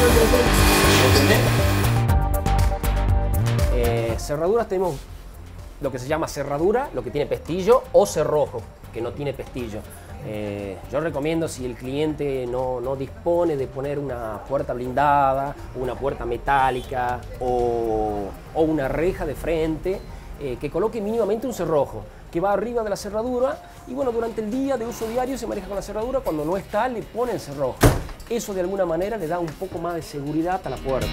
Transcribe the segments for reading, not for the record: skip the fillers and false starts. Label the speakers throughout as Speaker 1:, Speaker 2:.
Speaker 1: Cerraduras tenemos lo que se llama cerradura, lo que tiene pestillo, o cerrojo, que no tiene pestillo. Yo recomiendo, si el cliente no dispone de poner una puerta blindada, una puerta metálica o una reja de frente, que coloque mínimamente un cerrojo que va arriba de la cerradura, y bueno, durante el día de uso diario se maneja con la cerradura. Cuando no está, le pone el cerrojo. Eso de alguna manera le da un poco más de seguridad a la puerta.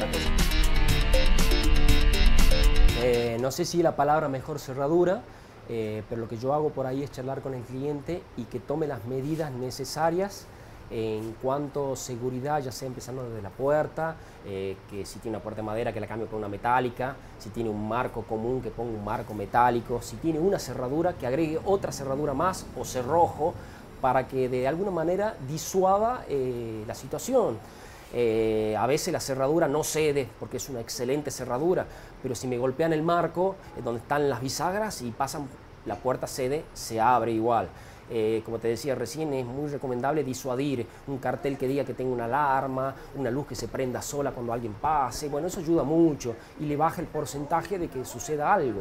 Speaker 1: No sé si la palabra mejor cerradura, pero lo que yo hago por ahí es charlar con el cliente y que tome las medidas necesarias en cuanto a seguridad, ya sea empezando desde la puerta, que si tiene una puerta de madera, que la cambie por una metálica, si tiene un marco común, que ponga un marco metálico, si tiene una cerradura, que agregue otra cerradura más o cerrojo, para que de alguna manera disuada la situación. A veces la cerradura no cede porque es una excelente cerradura, pero si me golpean el marco, donde están las bisagras, y pasan, la puerta cede, se abre igual. Como te decía recién, es muy recomendable disuadir un cartel que diga que tenga una alarma, una luz que se prenda sola cuando alguien pase. Bueno, eso ayuda mucho y le baja el porcentaje de que suceda algo.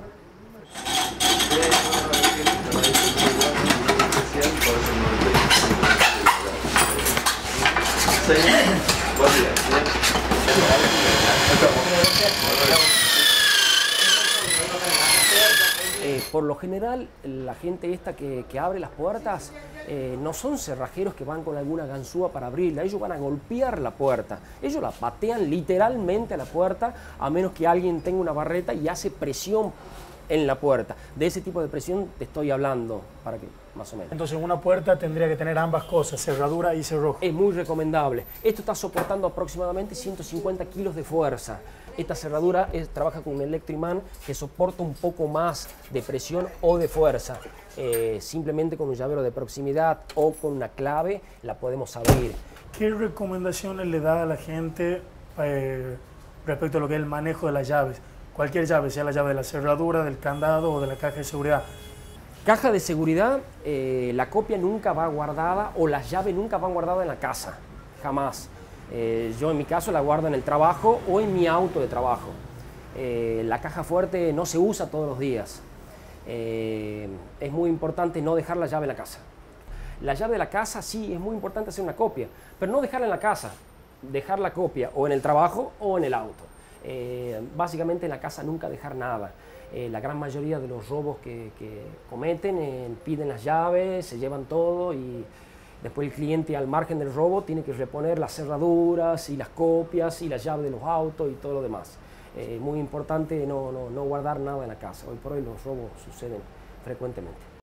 Speaker 1: Por lo general, la gente esta que abre las puertas no son cerrajeros que van con alguna ganzúa para abrirla. Ellos van a golpear la puerta. Ellos la patean literalmente a la puerta, a menos que alguien tenga una barreta y hace presión en la puerta. De ese tipo de presión te estoy hablando, para que más o menos.
Speaker 2: Entonces una puerta tendría que tener ambas cosas, cerradura y cerrojo.
Speaker 1: Es muy recomendable. Esto está soportando aproximadamente 150 kilos de fuerza. Esta cerradura trabaja con un electroimán que soporta un poco más de presión o de fuerza. Simplemente con un llavero de proximidad o con una clave la podemos abrir.
Speaker 2: ¿Qué recomendaciones le da a la gente respecto a lo que es el manejo de las llaves? Cualquier llave, sea la llave de la cerradura, del candado o de la caja de seguridad.
Speaker 1: Caja de seguridad, la copia nunca va guardada, o las llaves nunca van guardadas en la casa, jamás. Yo en mi caso la guardo en el trabajo o en mi auto de trabajo. La caja fuerte no se usa todos los días. Es muy importante no dejar la llave en la casa. La llave de la casa sí, es muy importante hacer una copia, pero no dejarla en la casa, dejar la copia o en el trabajo o en el auto. Básicamente en la casa nunca dejar nada. La gran mayoría de los robos que cometen piden las llaves, se llevan todo, y después el cliente, al margen del robo, tiene que reponer las cerraduras y las copias y las llaves de los autos y todo lo demás. Muy importante no guardar nada en la casa. Hoy por hoy los robos suceden frecuentemente.